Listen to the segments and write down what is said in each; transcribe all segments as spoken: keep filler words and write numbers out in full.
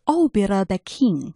أوبرا بكين.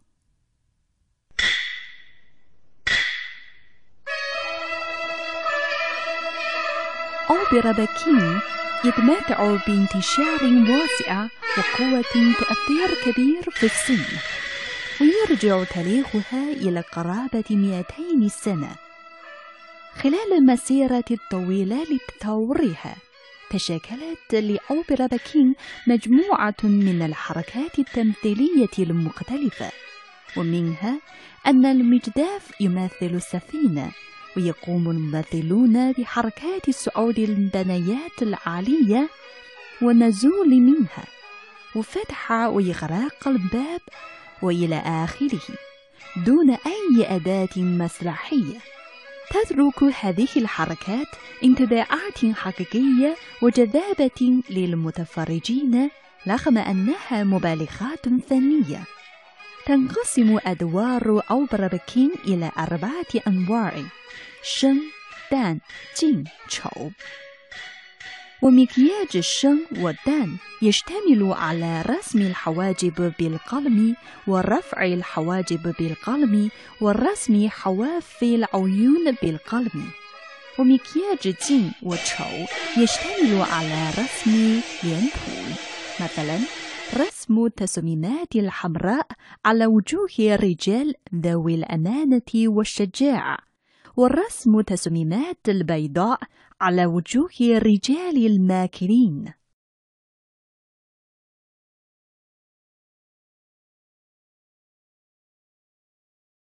أوبرا بكين يتمتع بانتشار واسع وقوة تأثير كبير في الصين، ويرجع تاريخها إلى قرابة مئتين سنة. خلال المسيرة الطويلة لتطورها، تشكلت لأوبرا بكين مجموعة من الحركات التمثيلية المختلفة، ومنها أن المجداف يمثل السفينة، ويقوم الممثلون بحركات صعود البنايات العالية والنزول منها، وفتح وإغلاق الباب وإلى آخره، دون أي أداة مسرحية. تترك هذه الحركات انطباعات حقيقية وجذابة للمتفرجين رغم أنها مبالغات فنية. تنقسم أدوار أوبرا بكين إلى أربعة أنواع: شن، دان، جين، شو. ومكياج الشن والدان يشتمل على رسم الحواجب بالقلم ورفع الحواجب بالقلم ورسم حواف العيون بالقلم. ومكياج جين وشو يشتمل على رسم لينتو، مثلا رسم التصميمات الحمراء على وجوه الرجال ذوي الأمانة والشجاعة، ورسم تصميمات البيضاء على وجوه الرجال الماكرين.